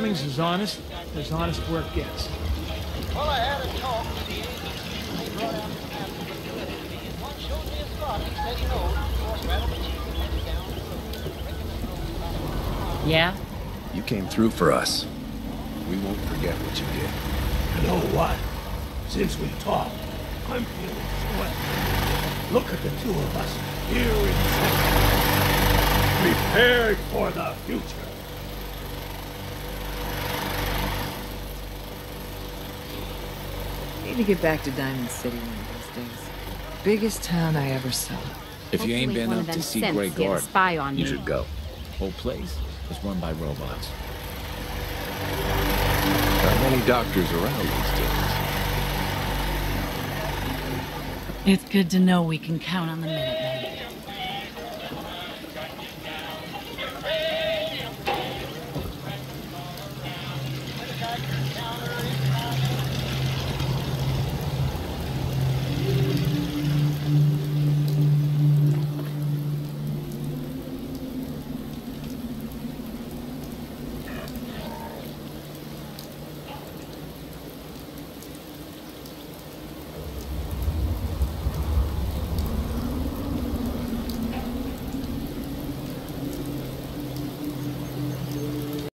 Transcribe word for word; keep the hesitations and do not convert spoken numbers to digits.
Fleming's is honest, as honest work gets. Well, I had a talk with the agents. They brought out the map of the U S to me, and one showed me a spot he said he knows. Of course, right over the chief headed down the road. Yeah? You came through for us. We won't forget what you did. You know what? Since we talked, I'm feeling sweat. Look at the two of us here in Texas, prepared for the future. Need to get back to Diamond City one of these days. Biggest town I ever saw. If you ain't been up to see Grey Guard, spy on you me. should go. Whole place is run by robots. Not many doctors around these days. It's good to know we can count on the Minutemen.